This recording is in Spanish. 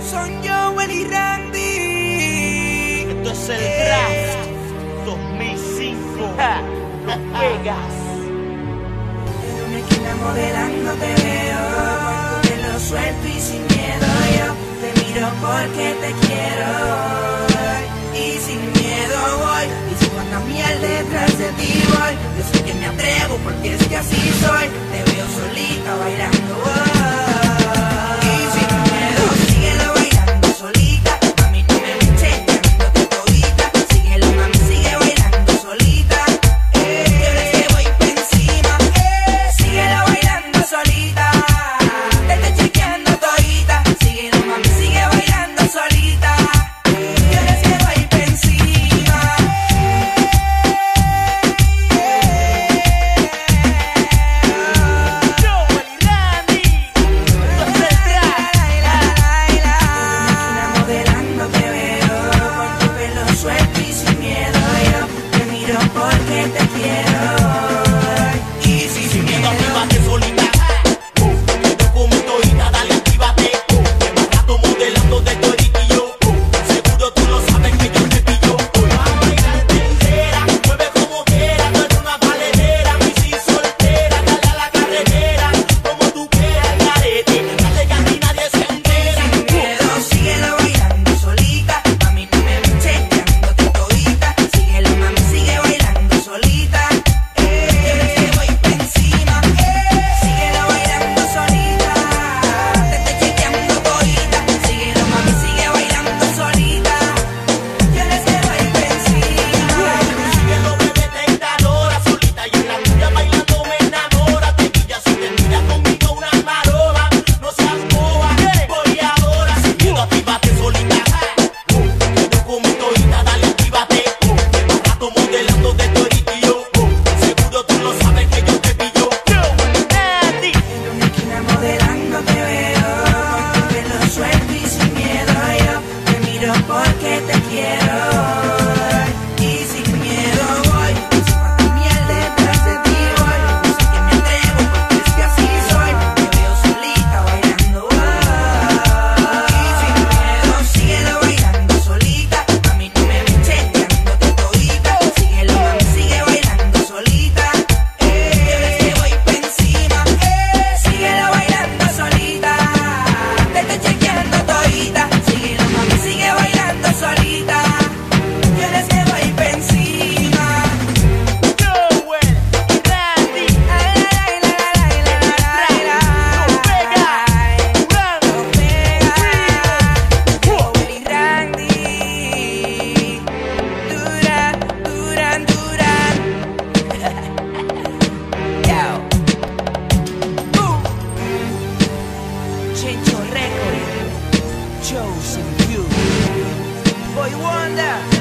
Son Joel y Randy. Esto es el Draft 2005. Los Vegas. En una esquina modelando te veo, con tu pelo suelto y sin miedo. Yo te miro porque te quiero y sin miedo voy. Y si cuando miel detrás de ti voy, yo sé que me atrevo porque es que así soy. Te veo solita bailando. Porque te quiero y sin miedo voy. Si cuando miel detrás de ti voy, yo sé que me atrevo porque es que así soy. Te veo solita bailando y sin miedo. Síguelo bailando solita, mami no me eches quedándote todita. Síguelo mami, sigue bailando solita, ves que voy pa' encima. Síguelo bailando solita, te estoy chequeando todita. Síguelo mami, sigue bailando solita, yo les que voy pa' encima. Joel y Randy. Los Vegas. Joel y Randy. Duran. Yo. Chencho Record. Chosen you. Boy Wonder.